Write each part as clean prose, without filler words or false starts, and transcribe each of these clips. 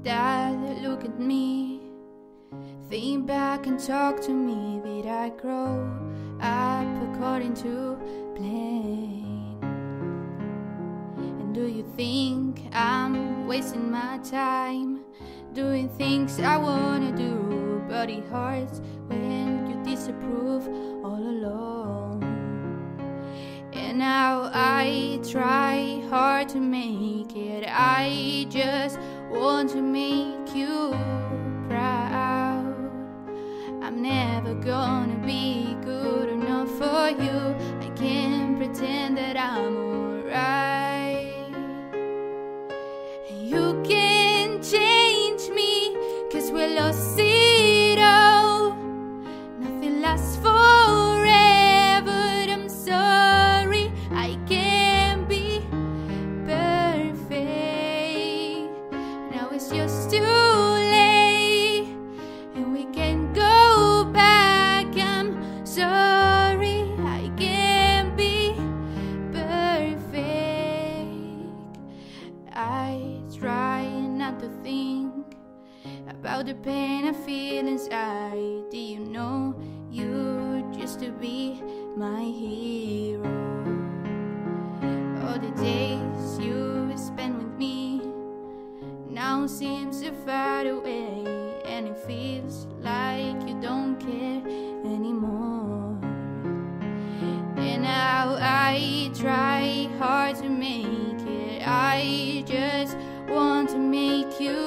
Dad, look at me. Think back and talk to me. Did I grow up according to plan? And do you think I'm wasting my time doing things I wanna do? But it hurts when you disapprove all alone. And now I try hard to make it. I just want to make you proud. I'm never gonna be good enough for you. I can't pretend that I'm alright. You can't change me, 'cause we lost it all. Nothing lasts forever. I'm sorry, I can't be perfect. Now it's just too late, and we can't go back. I'm sorry, I can't be perfect. I try not to think about the pain I feel inside. Do you know you used to be my hero? All the days you spent with me now seems so far away, and it feels like you don't care anymore. And now I try hard to make it. I just want to make you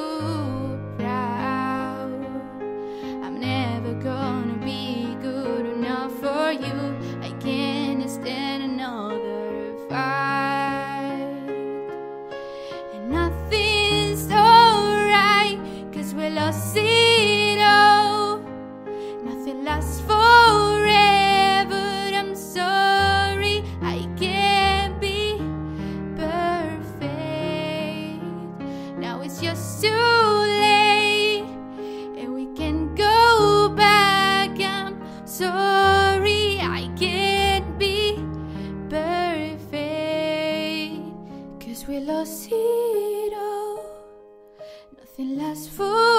proud. I'm never gonna be good enough for you. I can't stand another fight. And nothing's alright, 'cause we lost it all. Nothing lasts forever. I'm sorry, I can't be perfect. Now it's just too late, and we can go back. I'm sorry, I can't be perfect, 'cause we lost it all. Nothing lasts forever.